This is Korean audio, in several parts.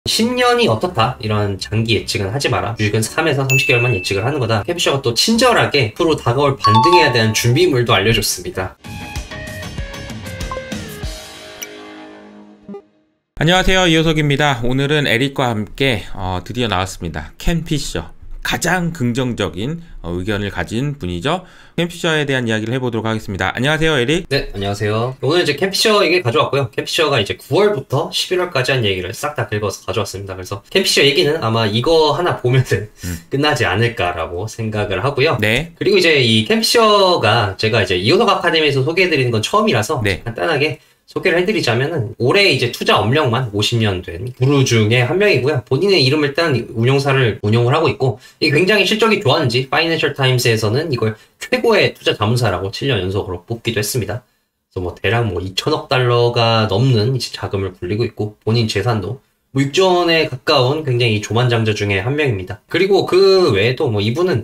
10년이 어떻다 이런 장기 예측은 하지 마라. 주식은 3에서 30개월만 예측을 하는 거다. 캡셔가 또 친절하게 앞으로 다가올 반등에 대한 준비물도 알려줬습니다. 안녕하세요, 이호석입니다. 오늘은 에릭과 함께 드디어 나왔습니다. 켄 피셔, 가장 긍정적인 의견을 가진 분이죠. 켄 피셔에 대한 이야기를 해보도록 하겠습니다. 안녕하세요, 에릭. 네, 안녕하세요. 오늘 이제 켄 피셔 얘기 가져왔고요. 켄 피셔가 이제 9월부터 11월까지 한 얘기를 싹 다 긁어서 가져왔습니다. 그래서 켄 피셔 얘기는 아마 이거 하나 보면은 끝나지 않을까라고 생각을 하고요. 네. 그리고 이제 이 켄 피셔가 제가 이제 이호석 아카데미에서 소개해드리는 건 처음이라서 네. 간단하게 소개를 해드리자면은 올해 이제 투자 업력만 50년 된 구루 중에 한 명이고요. 본인의 이름을 딴 운용사를 운용을 하고 있고 이게 굉장히 실적이 좋았는지 파이낸셜 타임스에서는 이걸 최고의 투자 자문사라고 7년 연속으로 뽑기도 했습니다. 그래서 뭐 대략 뭐 2천억 달러가 넘는 이제 자금을 굴리고 있고 본인 재산도 뭐 6조 원에 가까운 굉장히 조만장자 중에 한 명입니다. 그리고 그 외에도 뭐 이분은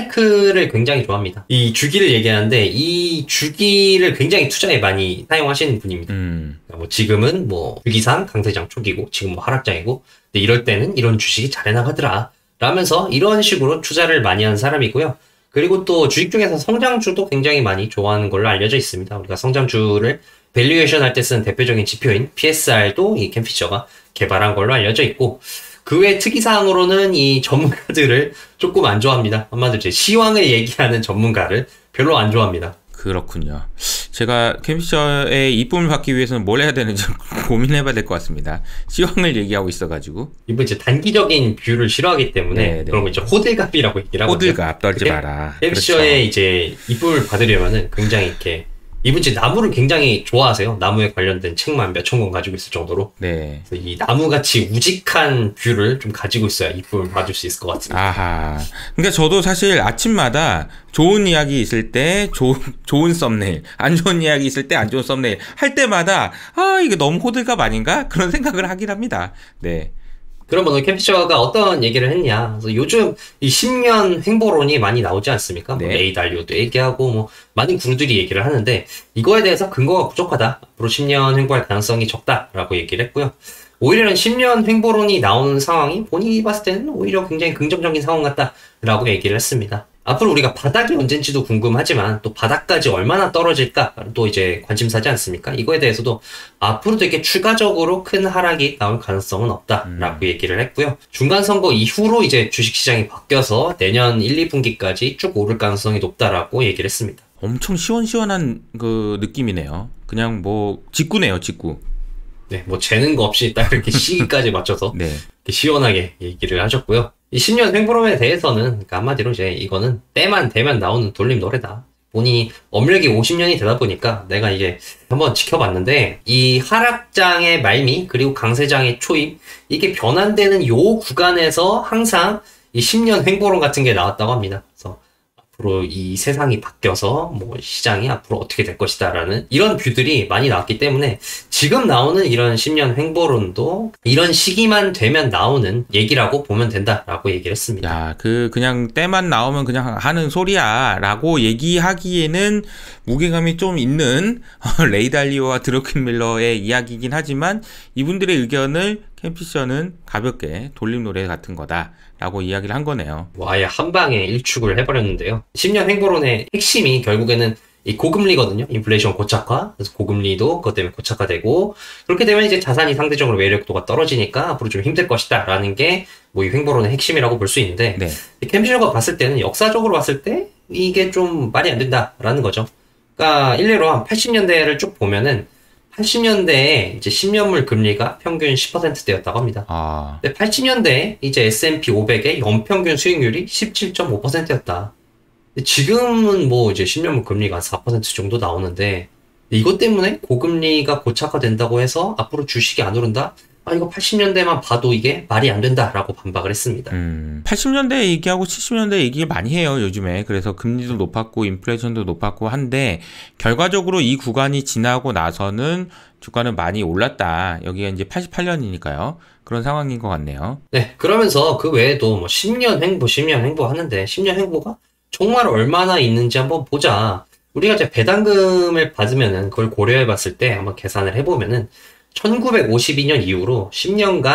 사이클을 굉장히 좋아합니다. 이 주기를 얘기하는데 이 주기를 굉장히 투자에 많이 사용하시는 분입니다. 그러니까 뭐 지금은 뭐 주기상 강세장 초기고 지금 뭐 하락장이고 근데 이럴 때는 이런 주식이 잘 해나가더라 라면서 이런 식으로 투자를 많이 하는 사람이고요. 그리고 또 주식 중에서 성장주도 굉장히 많이 좋아하는 걸로 알려져 있습니다. 우리가 성장주를 밸류에이션 할 때 쓰는 대표적인 지표인 PSR도 이 켄 피셔가 개발한 걸로 알려져 있고 그 외 특이사항으로는 이 전문가들을 조금 안 좋아합니다. 한마디로 제 시황을 얘기하는 전문가를 별로 안 좋아합니다. 그렇군요. 제가 켄 피셔의 이쁨을 받기 위해서는 뭘 해야 되는지 고민해봐야 될 것 같습니다. 시황을 얘기하고 있어가지고. 이분 이제 단기적인 뷰를 싫어하기 때문에 네네. 그런 거 이제 호들갑이라고 얘기를 하거든요. 호들갑 떨지 마라. 켄 피셔의 이제 이쁨을 받으려면은 굉장히 이렇게 이분 이제 나무를 굉장히 좋아하세요. 나무에 관련된 책만 몇천 권 가지고 있을 정도로. 네. 그래서 이 나무같이 우직한 뷰를 좀 가지고 있어야 이쁨을 받을 수 있을 것 같습니다. 아하. 그러니까 저도 사실 아침마다 좋은 이야기 있을 때 좋은 썸네일, 안 좋은 이야기 있을 때 안 좋은 썸네일 할 때마다 이게 너무 호들갑 아닌가? 그런 생각을 하긴 합니다. 네. 그러면 오늘 켄 피셔가 어떤 얘기를 했냐. 그래서 요즘 이 10년 횡보론이 많이 나오지 않습니까? 네. 뭐 레이 달리오도 얘기하고 뭐 많은 구루들이 얘기를 하는데 이거에 대해서 근거가 부족하다. 앞으로 10년 횡보할 가능성이 적다라고 얘기를 했고요. 오히려 10년 횡보론이 나오는 상황이 본인이 봤을 때는 오히려 굉장히 긍정적인 상황 같다라고 얘기를 했습니다. 앞으로 우리가 바닥이 언젠지도 궁금하지만 또 바닥까지 얼마나 떨어질까 또 이제 관심사지 않습니까? 이거에 대해서도 앞으로도 이렇게 추가적으로 큰 하락이 나올 가능성은 없다라고 얘기를 했고요. 중간선거 이후로 이제 주식시장이 바뀌어서 내년 1, 2분기까지 쭉 오를 가능성이 높다라고 얘기를 했습니다. 엄청 시원시원한 그 느낌이네요. 그냥 뭐 직구네요, 직구. 네, 뭐 재는 거 없이 딱 이렇게 시기까지 맞춰서 네. 이렇게 시원하게 얘기를 하셨고요. 이 10년 횡보론에 대해서는 그러니까 한마디로 이제 이거는 때만 되면 나오는 돌림 노래다. 본인이 업력이 50년이 되다 보니까 내가 이게 한번 지켜봤는데 이 하락장의 말미 그리고 강세장의 초입 이게 변환되는 요 구간에서 항상 이 10년 횡보론 같은 게 나왔다고 합니다. 그래서 앞으로 이 세상이 바뀌어서 뭐 시장이 앞으로 어떻게 될 것이다라는 이런 뷰들이 많이 나왔기 때문에 지금 나오는 이런 10년 횡보론도 이런 시기만 되면 나오는 얘기라고 보면 된다라고 얘기를 했습니다. 야, 그냥 때만 나오면 그냥 하는 소리야 라고 얘기하기에는 무게감이 좀 있는 레이 달리오와 드루킨 밀러의 이야기이긴 하지만 이분들의 의견을 켄 피셔는 가볍게 돌림 노래 같은 거다 라고 이야기를 한 거네요. 뭐 아예 한 방에 일축을 해버렸는데요. 10년 횡보론의 핵심이 결국에는 이 고금리거든요. 인플레이션 고착화. 그래서 고금리도 그것 때문에 고착화되고 그렇게 되면 이제 자산이 상대적으로 매력도가 떨어지니까 앞으로 좀 힘들 것이다 라는 게 뭐 이 횡보론의 핵심이라고 볼 수 있는데 네. 켄 피셔가 봤을 때는 역사적으로 봤을 때 이게 좀 말이 안 된다라는 거죠. 그러니까 일례로 한 80년대를 쭉 보면은 80년대에 이제 10년물 금리가 평균 10%대였다고 합니다. 근데 80년대에 이제 S&P 500의 연평균 수익률이 17.5%였다. 지금은 뭐 이제 10년물 금리가 한 4% 정도 나오는데 이것 때문에 고금리가 고착화된다고 해서 앞으로 주식이 안 오른다? 이거 80년대만 봐도 이게 말이 안 된다라고 반박을 했습니다. 80년대 얘기하고 70년대 얘기 많이 해요, 요즘에. 그래서 금리도 높았고 인플레이션도 높았고 한데 결과적으로 이 구간이 지나고 나서는 주가는 많이 올랐다. 여기가 이제 88년이니까요. 그런 상황인 것 같네요. 네, 그러면서 그 외에도 뭐 10년 횡보 하는데 10년 횡보가 정말 얼마나 있는지 한번 보자. 우리가 이제 배당금을 받으면은 그걸 고려해 봤을 때 한번 계산을 해보면은 1952년 이후로 10년간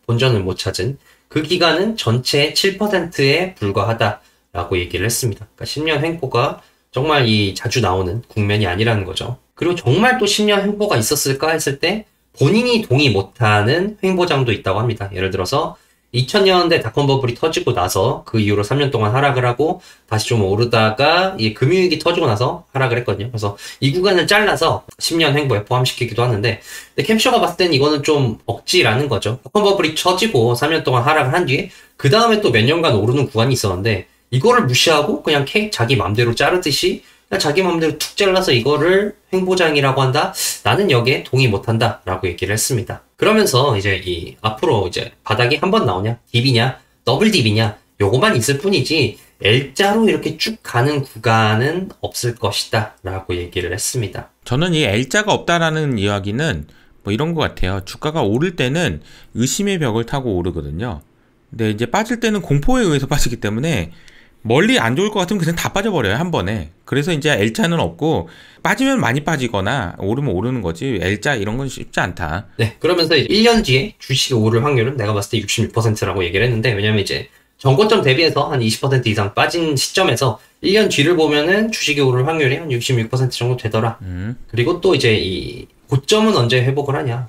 본전을 못 찾은 그 기간은 전체의 7%에 불과하다라고 얘기를 했습니다. 그러니까 10년 횡보가 정말 이 자주 나오는 국면이 아니라는 거죠. 그리고 정말 또 10년 횡보가 있었을까 했을 때 본인이 동의 못하는 횡보장도 있다고 합니다. 예를 들어서 2000년대 닷컴 버블이 터지고 나서 그 이후로 3년 동안 하락을 하고 다시 좀 오르다가 이 금융위기 터지고 나서 하락을 했거든요. 그래서 이 구간을 잘라서 10년 횡보에 포함시키기도 하는데 근데 캠쇼가 봤을 땐 이거는 좀 억지라는 거죠. 닷컴 버블이 터지고 3년 동안 하락을 한 뒤에 그 다음에 또 몇 년간 오르는 구간이 있었는데 이거를 무시하고 그냥 케이크 자기 맘대로 자르듯이 그냥 자기 맘대로 툭 잘라서 이거를 횡보장이라고 한다? 나는 여기에 동의 못한다 라고 얘기를 했습니다. 그러면서 이제 이 앞으로 이제 바닥이 한 번 나오냐, 딥이냐, 더블 딥이냐 요거만 있을 뿐이지 L자로 이렇게 쭉 가는 구간은 없을 것이다 라고 얘기를 했습니다. 저는 이 L자가 없다라는 이야기는 뭐 이런 것 같아요. 주가가 오를 때는 의심의 벽을 타고 오르거든요. 근데 이제 빠질 때는 공포에 의해서 빠지기 때문에 멀리 안 좋을 것 같으면 그냥 다 빠져버려요, 한 번에. 그래서 이제 L자는 없고, 빠지면 많이 빠지거나, 오르면 오르는 거지, L자 이런 건 쉽지 않다. 네, 그러면서 이제 1년 뒤에 주식이 오를 확률은 내가 봤을 때 66%라고 얘기를 했는데, 왜냐면 이제 전고점 대비해서 한 20% 이상 빠진 시점에서 1년 뒤를 보면은 주식이 오를 확률이 한 66% 정도 되더라. 그리고 또 이제 이 고점은 언제 회복을 하냐.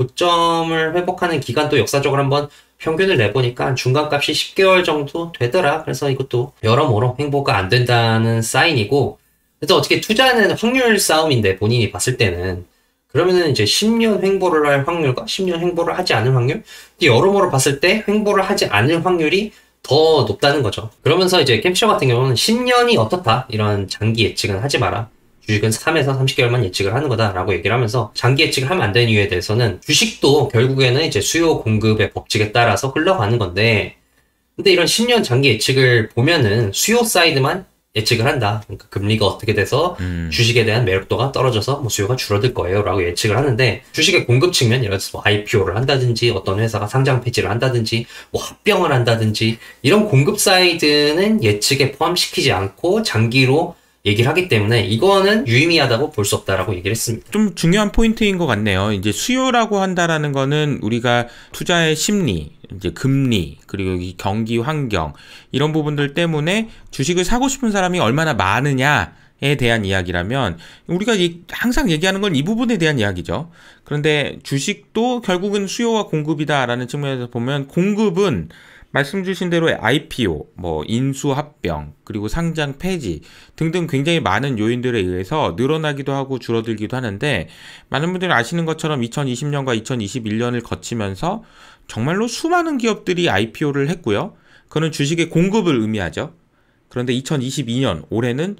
고점을 회복하는 기간도 역사적으로 한번 평균을 내보니까 중간값이 10개월 정도 되더라. 그래서 이것도 여러모로 횡보가 안 된다는 사인이고, 그래서 어떻게 투자는 확률 싸움인데 본인이 봤을 때는 그러면은 이제 10년 횡보를 할 확률과 10년 횡보를 하지 않을 확률, 여러모로 봤을 때 횡보를 하지 않을 확률이 더 높다는 거죠. 그러면서 이제 캠쇼 같은 경우는 10년이 어떻다 이런 장기 예측은 하지 마라. 주식은 3에서 30개월만 예측을 하는 거다라고 얘기를 하면서 장기 예측을 하면 안 되는 이유에 대해서는 주식도 결국에는 이제 수요 공급의 법칙에 따라서 흘러가는 건데 근데 이런 10년 장기 예측을 보면은 수요 사이드만 예측을 한다. 그러니까 금리가 어떻게 돼서 주식에 대한 매력도가 떨어져서 뭐 수요가 줄어들 거예요 라고 예측을 하는데 주식의 공급 측면 예를 들어서 뭐 IPO를 한다든지 어떤 회사가 상장 폐지를 한다든지 뭐 합병을 한다든지 이런 공급 사이드는 예측에 포함시키지 않고 장기로 얘기를 하기 때문에 이거는 유의미하다고 볼 수 없다라고 얘기를 했습니다. 좀 중요한 포인트인 것 같네요. 이제 수요라고 한다라는 거는 우리가 투자의 심리, 이제 금리, 그리고 이 경기 환경 이런 부분들 때문에 주식을 사고 싶은 사람이 얼마나 많으냐에 대한 이야기라면 우리가 항상 얘기하는 건 이 부분에 대한 이야기죠. 그런데 주식도 결국은 수요와 공급이다라는 측면에서 보면 공급은 말씀 주신 대로 IPO, 뭐 인수 합병, 그리고 상장 폐지 등등 굉장히 많은 요인들에 의해서 늘어나기도 하고 줄어들기도 하는데 많은 분들이 아시는 것처럼 2020년과 2021년을 거치면서 정말로 수많은 기업들이 IPO를 했고요. 그거는 주식의 공급을 의미하죠. 그런데 2022년 올해는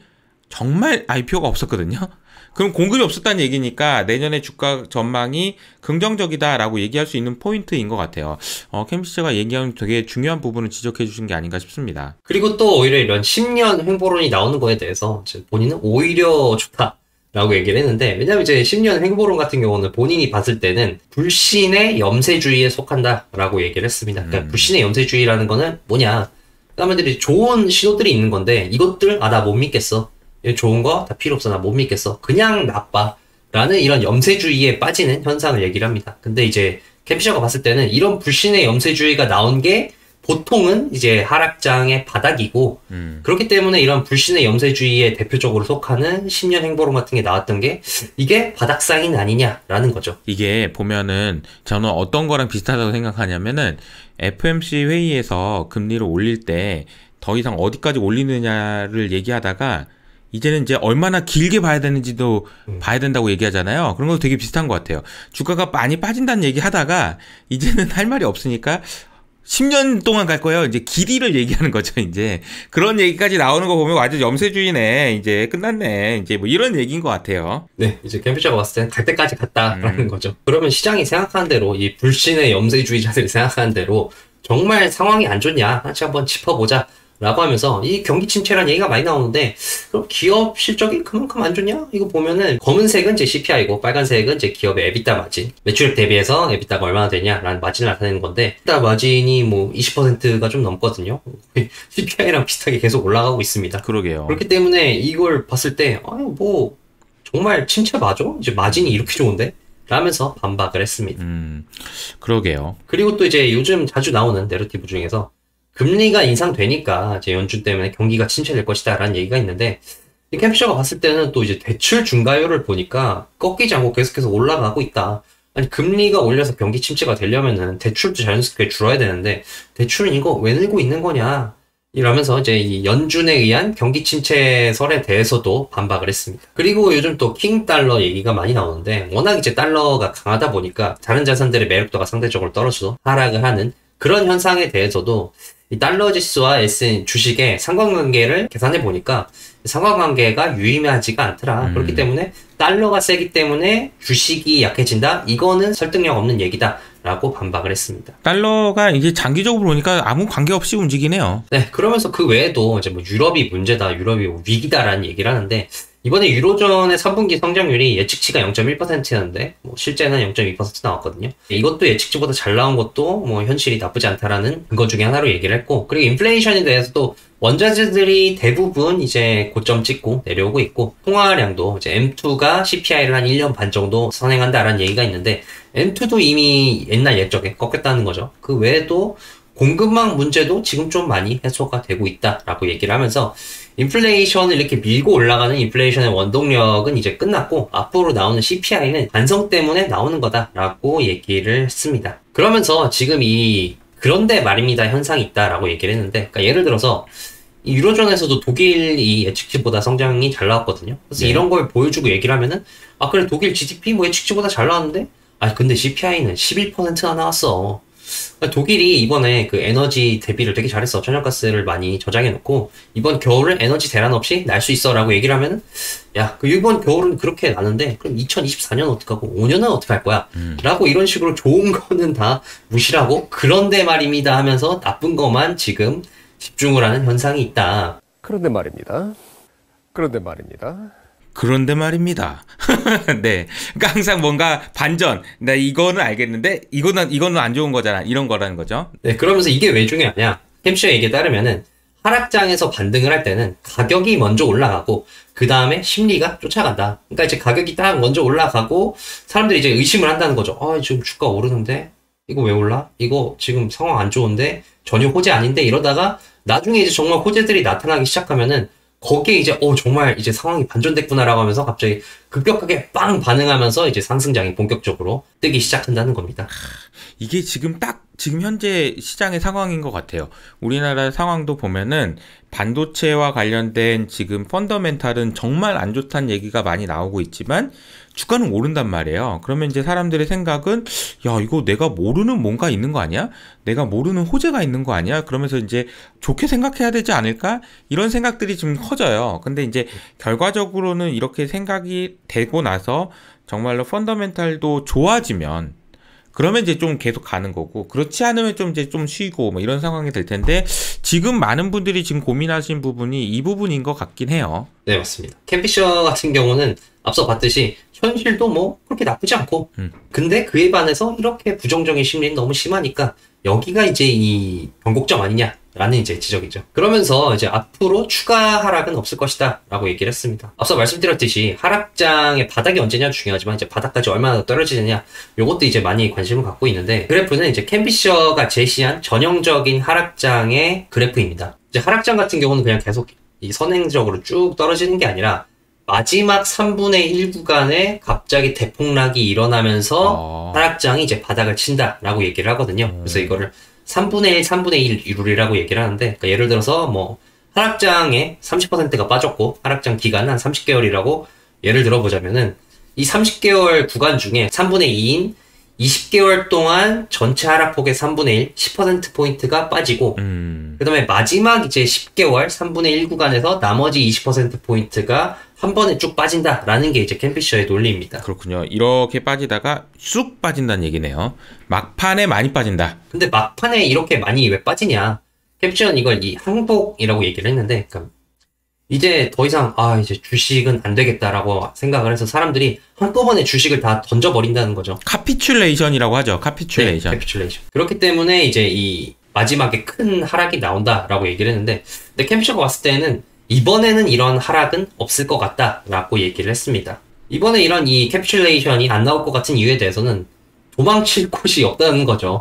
정말 IPO가 없었거든요. 그럼 공급이 없었다는 얘기니까 내년에 주가 전망이 긍정적이다라고 얘기할 수 있는 포인트인 것 같아요. 캠시가 얘기하는 되게 중요한 부분을 지적해 주신 게 아닌가 싶습니다. 그리고 또 오히려 이런 10년 횡보론이 나오는 거에 대해서 본인은 오히려 좋다라고 얘기를 했는데 왜냐면 이제 10년 횡보론 같은 경우는 본인이 봤을 때는 불신의 염세주의에 속한다라고 얘기를 했습니다. 그러니까 불신의 염세주의라는 거는 뭐냐. 사람들이 좋은 신호들이 있는 건데 이것들 나 못 믿겠어. 좋은 거 다 필요 없어. 나 못 믿겠어. 그냥 나빠. 라는 이런 염세주의에 빠지는 현상을 얘기를 합니다. 근데 이제 캠피셔가 봤을 때는 이런 불신의 염세주의가 나온 게 보통은 이제 하락장의 바닥이고 그렇기 때문에 이런 불신의 염세주의에 대표적으로 속하는 10년 행보론 같은 게 나왔던 게 이게 바닥 사인 아니냐라는 거죠. 이게 보면은 저는 어떤 거랑 비슷하다고 생각하냐면은 FOMC 회의에서 금리를 올릴 때 더 이상 어디까지 올리느냐를 얘기하다가 이제는 이제 얼마나 길게 봐야 되는지도 봐야 된다고 얘기하잖아요. 그런 것도 되게 비슷한 것 같아요. 주가가 많이 빠진다는 얘기 하다가 이제는 할 말이 없으니까 10년 동안 갈 거예요. 이제 길이를 얘기하는 거죠, 이제. 그런 얘기까지 나오는 거 보면 완전 염세주의네. 이제 끝났네. 이제 뭐 이런 얘기인 것 같아요. 네, 이제 캠피셔가 봤을 땐 갈 때까지 갔다라는 거죠. 그러면 시장이 생각하는 대로 이 불신의 염세주의자들이 생각하는 대로 정말 상황이 안 좋냐? 같이 한번 짚어보자. 라고 하면서 이 경기 침체라는 얘기가 많이 나오는데 그럼 기업 실적이 그만큼 안 좋냐? 이거 보면은 검은색은 이제 CPI고 빨간색은 이제 기업의 EBITDA 마진 매출액 대비해서 EBITDA가 얼마나 되냐라는 마진을 나타내는 건데 EBITDA 마진이 뭐 20%가 좀 넘거든요. CPI랑 비슷하게 계속 올라가고 있습니다. 그러게요. 그렇기 때문에 이걸 봤을 때 아유 뭐 정말 침체 맞아? 이제 마진이 이렇게 좋은데? 라면서 반박을 했습니다. 그러게요. 그리고 또 이제 요즘 자주 나오는 내러티브 중에서 금리가 인상되니까 이제 연준 때문에 경기가 침체될 것이다 라는 얘기가 있는데, 캠피셔가 봤을 때는 또 이제 대출 중과율을 보니까 꺾이지 않고 계속해서 올라가고 있다. 아니, 금리가 올려서 경기 침체가 되려면은 대출도 자연스럽게 줄어야 되는데, 대출은 이거 왜 늘고 있는 거냐? 이러면서 이제 이 연준에 의한 경기 침체설에 대해서도 반박을 했습니다. 그리고 요즘 또 킹 달러 얘기가 많이 나오는데, 워낙 이제 달러가 강하다 보니까 다른 자산들의 매력도가 상대적으로 떨어져서 하락을 하는 그런 현상에 대해서도 이 달러 지수와 주식의 상관관계를 계산해 보니까 상관관계가 유의미하지가 않더라. 그렇기 때문에 달러가 세기 때문에 주식이 약해진다? 이거는 설득력 없는 얘기다. 라고 반박을 했습니다. 달러가 이제 장기적으로 보니까 아무 관계없이 움직이네요. 네, 그러면서 그 외에도 이제 뭐 유럽이 문제다, 유럽이 위기다라는 얘기를 하는데, 이번에 유로존의 3분기 성장률이 예측치가 0.1%였는데 뭐 실제는 0.2% 나왔거든요. 이것도 예측치보다 잘 나온 것도 뭐 현실이 나쁘지 않다라는 근거 중에 하나로 얘기를 했고, 그리고 인플레이션에 대해서도 원자재들이 대부분 이제 고점 찍고 내려오고 있고, 통화량도 이제 M2가 CPI를 한 1년 반 정도 선행한다라는 얘기가 있는데, M2도 이미 옛날 예적에 꺾였다는 거죠. 그 외에도 공급망 문제도 지금 좀 많이 해소가 되고 있다라고 얘기를 하면서, 인플레이션을 이렇게 밀고 올라가는 인플레이션의 원동력은 이제 끝났고, 앞으로 나오는 CPI는 반성 때문에 나오는 거다라고 얘기를 했습니다. 그러면서 지금 그런데 말입니다 현상이 있다라고 얘기를 했는데, 그러니까 예를 들어서 이 유로존에서도 독일이 예측치보다 성장이 잘 나왔거든요. 그래서 네. 이런 걸 보여주고 얘기를 하면은, 아 그래 독일 GDP 뭐 예측치보다 잘 나왔는데, 아 근데 CPI는 11%나 나왔어. 독일이 이번에 그 에너지 대비를 되게 잘했어. 천연가스를 많이 저장해놓고 이번 겨울을 에너지 대란 없이 날 수 있어 라고 얘기를 하면은, 야, 그 이번 겨울은 그렇게 나는데 그럼 2024년 어떡하고 5년은 어떡할 거야? 라고 이런 식으로 좋은 거는 다 무시하고, 그런데 말입니다 하면서 나쁜 것만 지금 집중을 하는 현상이 있다. 그런데 말입니다. 그런데 말입니다. 그런데 말입니다. 네. 그러니까 항상 뭔가 반전. 나 이거는 알겠는데 이거는 안 좋은 거잖아. 이런 거라는 거죠. 네, 그러면서 이게 왜 중요하냐? 캠시어 얘기에 따르면은 하락장에서 반등을 할 때는 가격이 먼저 올라가고 그 다음에 심리가 쫓아간다. 그러니까 이제 가격이 딱 먼저 올라가고 사람들이 이제 의심을 한다는 거죠. 아, 지금 주가 오르는데 이거 왜 올라? 이거 지금 상황 안 좋은데 전혀 호재 아닌데, 이러다가 나중에 이제 정말 호재들이 나타나기 시작하면은 거기에 이제 정말 이제 상황이 반전됐구나라고 하면서 갑자기 급격하게 빵 반응하면서 이제 상승장이 본격적으로 뜨기 시작한다는 겁니다. 이게 지금 현재 시장의 상황인 것 같아요. 우리나라 상황도 보면은 반도체와 관련된 지금 펀더멘탈은 정말 안 좋다는 얘기가 많이 나오고 있지만 주가는 오른단 말이에요. 그러면 이제 사람들의 생각은, 야, 이거 내가 모르는 뭔가 있는 거 아니야? 내가 모르는 호재가 있는 거 아니야? 그러면서 이제 좋게 생각해야 되지 않을까? 이런 생각들이 좀 커져요. 근데 이제 결과적으로는 이렇게 생각이 되고 나서 정말로 펀더멘탈도 좋아지면, 그러면 이제 좀 계속 가는 거고, 그렇지 않으면 좀 이제 좀 쉬고 뭐 이런 상황이 될 텐데, 지금 많은 분들이 지금 고민하신 부분이 이 부분인 것 같긴 해요. 네, 맞습니다. 캠피셔 같은 경우는 앞서 봤듯이 현실도 뭐 그렇게 나쁘지 않고, 근데 그에 반해서 이렇게 부정적인 심리는 너무 심하니까 여기가 이제 이 변곡점 아니냐라는 이제 지적이죠. 그러면서 이제 앞으로 추가 하락은 없을 것이다 라고 얘기를 했습니다. 앞서 말씀드렸듯이 하락장의 바닥이 언제냐 중요하지만 이제 바닥까지 얼마나 더 떨어지느냐, 요것도 이제 많이 관심을 갖고 있는데, 그래프는 이제 캠피셔가 제시한 전형적인 하락장의 그래프입니다. 이제 하락장 같은 경우는 그냥 계속 이 선행적으로 쭉 떨어지는 게 아니라 마지막 3분의 1 구간에 갑자기 대폭락이 일어나면서 하락장이 이제 바닥을 친다라고 얘기를 하거든요. 그래서 이거를 3분의 1, 3분의 1 이룰이라고 얘기를 하는데, 그러니까 예를 들어서 뭐 하락장의 30%가 빠졌고 하락장 기간은 한 30개월이라고 예를 들어보자면은, 이 30개월 구간 중에 3분의 2인 20개월 동안 전체 하락폭의 3분의 1, 10%포인트가 빠지고, 그 다음에 마지막 이제 10개월, 3분의 1 구간에서 나머지 20%포인트가 한 번에 쭉 빠진다라는 게 이제 캠피셔의 논리입니다. 그렇군요. 이렇게 빠지다가 쑥 빠진다는 얘기네요. 막판에 많이 빠진다. 근데 막판에 이렇게 많이 왜 빠지냐? 캠피셔는 이걸 이 항복이라고 얘기를 했는데, 그러니까 이제 더 이상 이제 주식은 안 되겠다라고 생각을 해서 사람들이 한꺼번에 주식을 다 던져버린다는 거죠. 카피출레이션이라고 하죠. 카피출레이션. 네, 캐피출레이션. 그렇기 때문에 이제 이 마지막에 큰 하락이 나온다라고 얘기를 했는데, 근데 캠피셔가 봤을 때는 이번에는 이런 하락은 없을 것 같다라고 얘기를 했습니다. 이번에 이런 이 캡슐레이션이 안 나올 것 같은 이유에 대해서는 도망칠 곳이 없다는 거죠.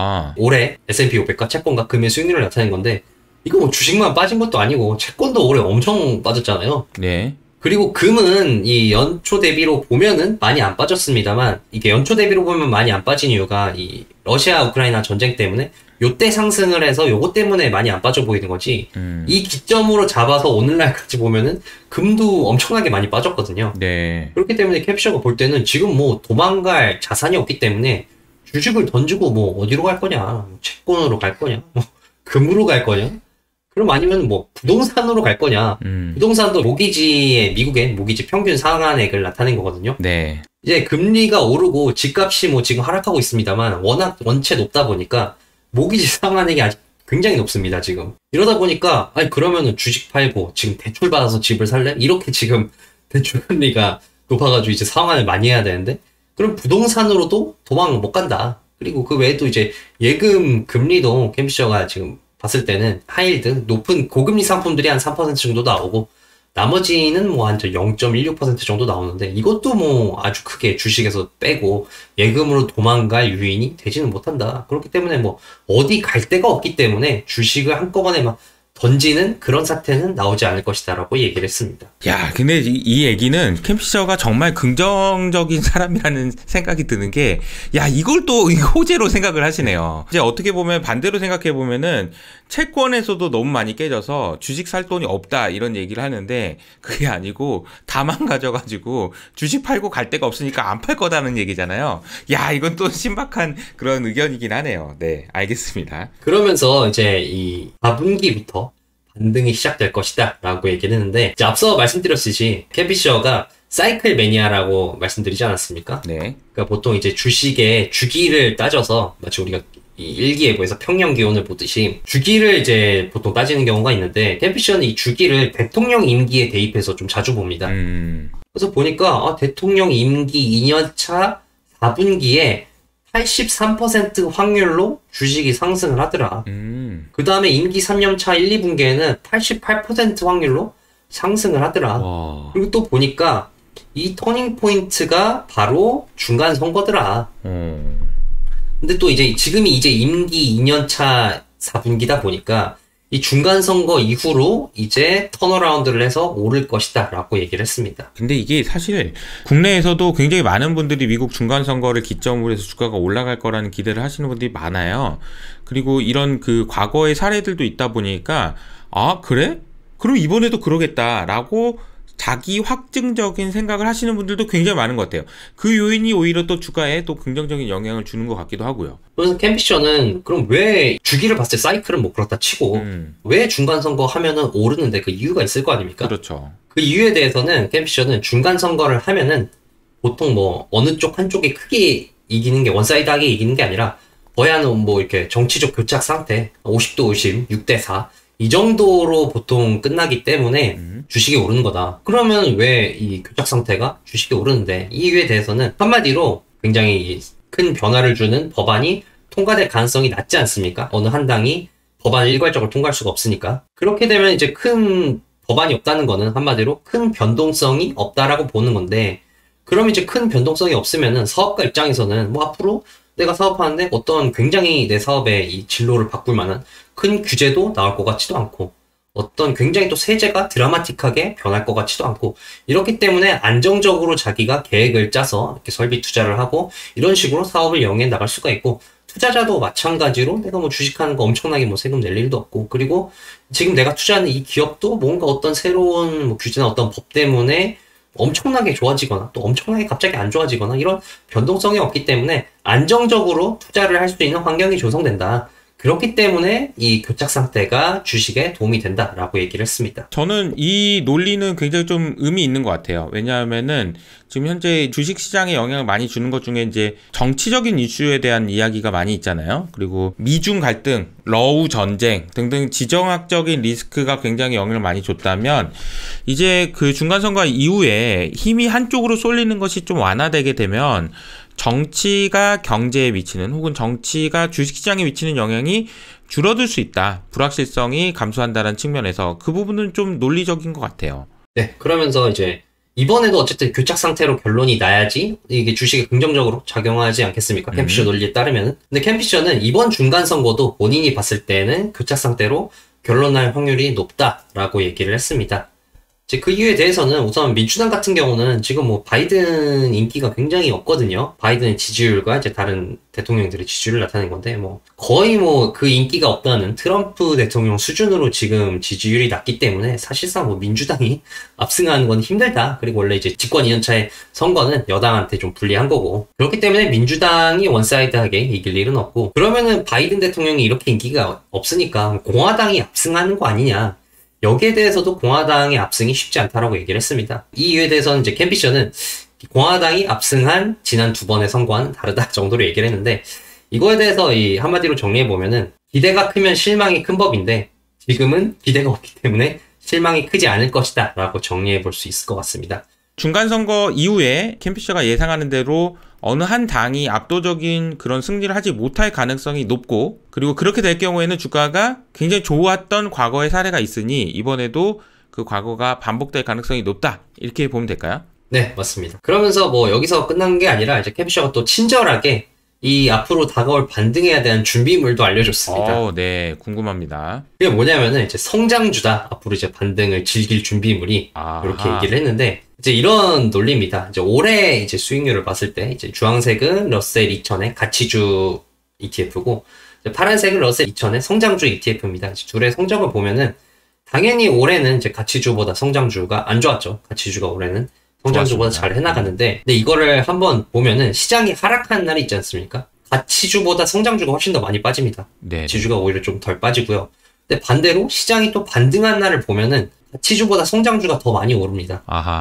올해 S&P 500과 채권과 금의 수익률을 나타낸 건데 이거 뭐 주식만 빠진 것도 아니고 채권도 올해 엄청 빠졌잖아요. 네. 그리고 금은 이 연초 대비로 보면은 많이 안 빠졌습니다만 이게 연초 대비로 보면 많이 안 빠진 이유가 이 러시아 우크라이나 전쟁 때문에 요때 상승을 해서 요것 때문에 많이 안 빠져 보이는 거지. 이 기점으로 잡아서 오늘날까지 보면은 금도 엄청나게 많이 빠졌거든요. 네. 그렇기 때문에 캡셔가 볼 때는 지금 뭐 도망갈 자산이 없기 때문에 주식을 던지고 뭐 어디로 갈 거냐, 채권으로 갈 거냐, 뭐 금으로 갈 거냐, 그럼 아니면 뭐 부동산으로 갈 거냐. 부동산도 미국의 모기지 평균 상한액을 나타낸 거거든요. 네. 이제 금리가 오르고 집값이 뭐 지금 하락하고 있습니다만 워낙 원체 높다 보니까 모기지 상한액이 아직 굉장히 높습니다, 지금. 이러다 보니까, 아니, 그러면은 주식 팔고, 지금 대출 받아서 집을 살래? 이렇게 지금 대출 금리가 높아가지고 이제 상환을 많이 해야 되는데, 그럼 부동산으로도 도망 못 간다. 그리고 그 외에도 이제 예금 금리도 캠피셔가 지금 봤을 때는 하이힐드, 높은 고금리 상품들이 한 3% 정도 나오고, 나머지는 뭐 한 0.16% 정도 나오는데 이것도 뭐 아주 크게 주식에서 빼고 예금으로 도망갈 요인이 되지는 못한다. 그렇기 때문에 뭐 어디 갈 데가 없기 때문에 주식을 한꺼번에 막 던지는 그런 사태는 나오지 않을 것이다 라고 얘기를 했습니다. 야, 근데 이 얘기는 캠피셔가 정말 긍정적인 사람이라는 생각이 드는 게, 야, 이걸 또 호재로 생각을 하시네요. 이제 어떻게 보면 반대로 생각해 보면은 채권에서도 너무 많이 깨져서 주식 살 돈이 없다 이런 얘기를 하는데 그게 아니고 다만 가져가지고 주식 팔고 갈 데가 없으니까 안 팔 거다는 얘기잖아요. 야, 이건 또 신박한 그런 의견이긴 하네요. 네, 알겠습니다. 그러면서 이제 이 4분기부터 반등이 시작될 것이다 라고 얘기를 했는데 이제 앞서 말씀드렸듯이 캠피셔가 사이클 매니아라고 말씀드리지 않았습니까? 네. 그러니까 보통 이제 주식의 주기를 따져서 마치 우리가 이 일기예보에서 평년 기온을 보듯이 주기를 이제 보통 따지는 경우가 있는데 캠피셔는 이 주기를 대통령 임기에 대입해서 좀 자주 봅니다. 그래서 보니까 대통령 임기 2년차 4분기에 83% 확률로 주식이 상승을 하더라. 그 다음에 임기 3년차 1, 2분기에는 88% 확률로 상승을 하더라. 와. 그리고 또 보니까 이 터닝 포인트가 바로 중간 선거더라. 근데 또 이제 지금이 이제 임기 2년차 4분기다 보니까 이 중간 선거 이후로 이제 턴어라운드를 해서 오를 것이다 라고 얘기를 했습니다. 근데 이게 사실 국내에서도 굉장히 많은 분들이 미국 중간 선거를 기점으로 해서 주가가 올라갈 거라는 기대를 하시는 분들이 많아요. 그리고 이런 그 과거의 사례들도 있다 보니까 아, 그래? 그럼 이번에도 그러겠다라고 자기 확증적인 생각을 하시는 분들도 굉장히 많은 것 같아요. 그 요인이 오히려 또 주가에 또 긍정적인 영향을 주는 것 같기도 하고요. 그래서 캠피셔는 그럼 왜 주기를 봤을 때 사이클은 뭐 그렇다 치고 왜 중간 선거 하면은 오르는데 그 이유가 있을 거 아닙니까? 그렇죠. 그 이유에 대해서는 캠피셔는 중간 선거를 하면은 보통 뭐 어느 쪽 한쪽이 크게 이기는 게 원사이드하게 이기는 게 아니라 거의 한 뭐 이렇게 정치적 교착 상태 50대 50, 6대 4 이 정도로 보통 끝나기 때문에 주식이 오르는 거다. 그러면 왜 이 교착 상태가 주식이 오르는데 이 이유에 대해서는 한마디로 굉장히 큰 변화를 주는 법안이 통과될 가능성이 낮지 않습니까? 어느 한 당이 법안을 일괄적으로 통과할 수가 없으니까. 그렇게 되면 이제 큰 법안이 없다는 거는 한마디로 큰 변동성이 없다라고 보는 건데 그럼 이제 큰 변동성이 없으면은 사업가 입장에서는 뭐 앞으로 내가 사업하는데 어떤 굉장히 내 사업의 이 진로를 바꿀 만한 큰 규제도 나올 것 같지도 않고 어떤 굉장히 또 세제가 드라마틱하게 변할 것 같지도 않고 이렇기 때문에 안정적으로 자기가 계획을 짜서 이렇게 설비 투자를 하고 이런 식으로 사업을 영위해 나갈 수가 있고 투자자도 마찬가지로 내가 뭐 주식하는 거 엄청나게 뭐 세금 낼 일도 없고 그리고 지금 내가 투자하는 이 기업도 뭔가 어떤 새로운 뭐 규제나 어떤 법 때문에 엄청나게 좋아지거나 또 엄청나게 갑자기 안 좋아지거나 이런 변동성이 없기 때문에 안정적으로 투자를 할 수 있는 환경이 조성된다. 그렇기 때문에 이 교착 상태가 주식에 도움이 된다라고 얘기를 했습니다. 저는 이 논리는 굉장히 좀 의미 있는 것 같아요. 왜냐하면은 지금 현재 주식 시장에 영향을 많이 주는 것 중에 이제 정치적인 이슈에 대한 이야기가 많이 있잖아요. 그리고 미중 갈등, 러우 전쟁 등등 지정학적인 리스크가 굉장히 영향을 많이 줬다면 이제 그 중간선거 이후에 힘이 한쪽으로 쏠리는 것이 좀 완화되게 되면 정치가 경제에 미치는 혹은 정치가 주식시장에 미치는 영향이 줄어들 수 있다. 불확실성이 감소한다는 측면에서 그 부분은 좀 논리적인 것 같아요. 네, 그러면서 이제 이번에도 어쨌든 교착 상태로 결론이 나야지 이게 주식에 긍정적으로 작용하지 않겠습니까? 캠피셔 논리에 따르면은. 근데 캠피셔는 이번 중간 선거도 본인이 봤을 때는 교착 상태로 결론 날 확률이 높다라고 얘기를 했습니다. 이제 그 이유에 대해서는 우선 민주당 같은 경우는 지금 뭐 바이든 인기가 굉장히 없거든요. 바이든의 지지율과 이제 다른 대통령들의 지지율을 나타낸 건데 뭐 거의 뭐 그 인기가 없다는 트럼프 대통령 수준으로 지금 지지율이 낮기 때문에 사실상 뭐 민주당이 압승하는 건 힘들다. 그리고 원래 이제 집권 2년차의 선거는 여당한테 좀 불리한 거고 그렇기 때문에 민주당이 원사이드하게 이길 일은 없고 그러면은 바이든 대통령이 이렇게 인기가 없으니까 공화당이 압승하는 거 아니냐. 여기에 대해서도 공화당의 압승이 쉽지 않다라고 얘기를 했습니다. 이 이유에 대해서는 이제 캠피셔는 공화당이 압승한 지난 2번의 선거와는 다르다 정도로 얘기를 했는데 이거에 대해서 이 한마디로 정리해보면은 기대가 크면 실망이 큰 법인데 지금은 기대가 없기 때문에 실망이 크지 않을 것이다 라고 정리해볼 수 있을 것 같습니다. 중간선거 이후에 캠피셔가 예상하는 대로 어느 한 당이 압도적인 그런 승리를 하지 못할 가능성이 높고 그리고 그렇게 될 경우에는 주가가 굉장히 좋았던 과거의 사례가 있으니 이번에도 그 과거가 반복될 가능성이 높다 이렇게 보면 될까요? 네, 맞습니다. 그러면서 뭐 여기서 끝난 게 아니라 이제 캠피셔가 또 친절하게 이 앞으로 다가올 반등에 대한 준비물도 알려줬습니다. 네, 궁금합니다. 그게 뭐냐면은 이제 성장주다. 앞으로 이제 반등을 즐길 준비물이 이렇게 얘기를 했는데 이제 이런 논리입니다. 이제 올해 이제 수익률을 봤을 때 이제 주황색은 러셀 2000의 가치주 ETF고 이제 파란색은 러셀 2000의 성장주 ETF입니다. 둘의 성적을 보면은 당연히 올해는 이제 가치주보다 성장주가 안 좋았죠. 가치주가 올해는 성장주보다 잘 해나가는데 근데 이거를 한번 보면은 시장이 하락한 날이 있지 않습니까? 가치주보다 성장주가 훨씬 더 많이 빠집니다. 네. 가치주가 오히려 좀 덜 빠지고요. 근데 반대로 시장이 또 반등한 날을 보면은 가치주보다 성장주가 더 많이 오릅니다.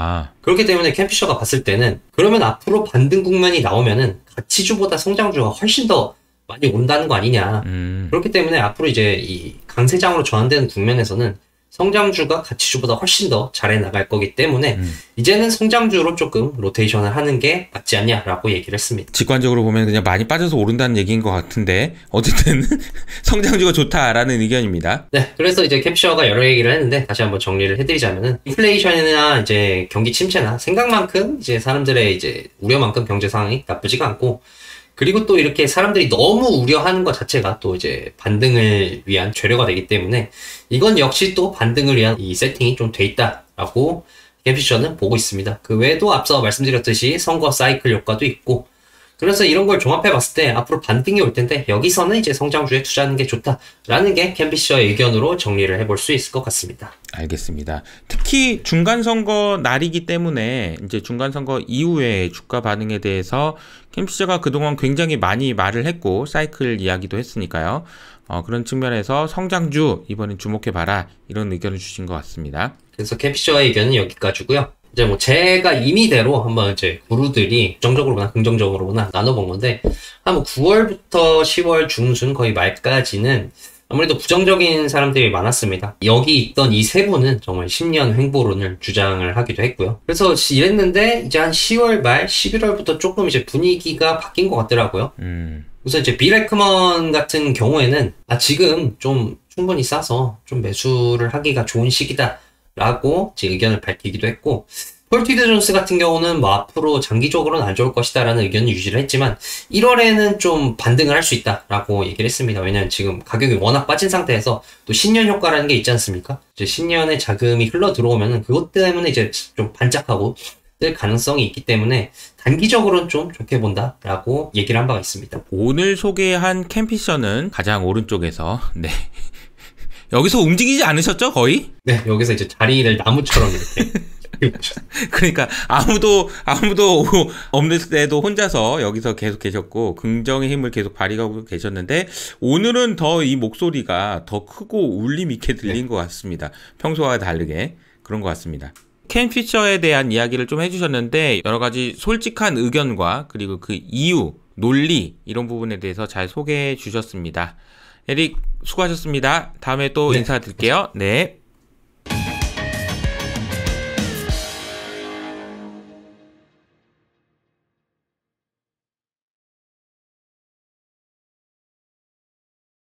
그렇기 때문에 캠피셔가 봤을 때는 그러면 앞으로 반등 국면이 나오면은 가치주보다 성장주가 훨씬 더 많이 오른다는 거 아니냐. 그렇기 때문에 앞으로 이제 이 강세장으로 전환되는 국면에서는 성장주가 가치주보다 훨씬 더 잘해 나갈 거기 때문에 이제는 성장주로 조금 로테이션을 하는 게 맞지 않냐라고 얘기를 했습니다. 직관적으로 보면 그냥 많이 빠져서 오른다는 얘기인 것 같은데 어쨌든 성장주가 좋다라는 의견입니다. 네, 그래서 이제 캠피셔가 여러 얘기를 했는데 다시 한번 정리를 해드리자면은 인플레이션이나 이제 경기 침체나 생각만큼 이제 사람들의 이제 우려만큼 경제 상황이 나쁘지가 않고 그리고 또 이렇게 사람들이 너무 우려하는 것 자체가 또 이제 반등을 위한 재료가 되기 때문에 이건 역시 또 반등을 위한 이 세팅이 좀 돼 있다라고 캠피셔는 보고 있습니다. 그 외에도 앞서 말씀드렸듯이 선거 사이클 효과도 있고 그래서 이런 걸 종합해 봤을 때 앞으로 반등이 올 텐데 여기서는 이제 성장주에 투자하는 게 좋다라는 게 캠피셔의 의견으로 정리를 해볼 수 있을 것 같습니다. 알겠습니다. 특히 중간선거 날이기 때문에 이제 중간선거 이후에 주가 반응에 대해서 캠피셔가 그동안 굉장히 많이 말을 했고 사이클 이야기도 했으니까요. 그런 측면에서 성장주 이번엔 주목해봐라 이런 의견을 주신 것 같습니다. 그래서 캠피셔의 의견은 여기까지고요. 이제 뭐 제가 임의대로 한번 이제 구루들이 부정적으로나 긍정적으로나 나눠본 건데 한 9월부터 10월 중순 거의 말까지는 아무래도 부정적인 사람들이 많았습니다. 여기 있던 이 세 분은 정말 10년 횡보론을 주장을 하기도 했고요. 그래서 이랬는데 이제 한 10월 말 11월부터 조금 이제 분위기가 바뀐 것 같더라고요. 우선 이제 빌 에크먼 같은 경우에는 지금 좀 충분히 싸서 좀 매수를 하기가 좋은 시기다 라고 제 의견을 밝히기도 했고 폴 트위드 존스 같은 경우는 뭐 앞으로 장기적으로는 안 좋을 것이다 라는 의견을 유지를 했지만 1월에는 좀 반등을 할 수 있다 라고 얘기를 했습니다. 왜냐면 지금 가격이 워낙 빠진 상태에서 또 신년 효과라는 게 있지 않습니까? 이제 신년에 자금이 흘러 들어오면은 그것 때문에 이제 좀 반짝하고 뜰 가능성이 있기 때문에 단기적으로는 좀 좋게 본다 라고 얘기를 한 바가 있습니다. 오늘 소개한 캠피셔는 가장 오른쪽에서 여기서 움직이지 않으셨죠 거의? 네, 여기서 이제 자리를 나무처럼 이렇게 그러니까 아무도 없는 때도 혼자서 여기서 계속 계셨고 긍정의 힘을 계속 발휘하고 계셨는데 오늘은 더 이 목소리가 더 크고 울림 있게 들린 것 같습니다. 평소와 다르게 그런 것 같습니다. 캠피셔에 대한 이야기를 좀 해주셨는데 여러 가지 솔직한 의견과 그리고 그 이유, 논리 이런 부분에 대해서 잘 소개해 주셨습니다. 에릭 수고하셨습니다. 다음에 또 인사드릴게요. 네.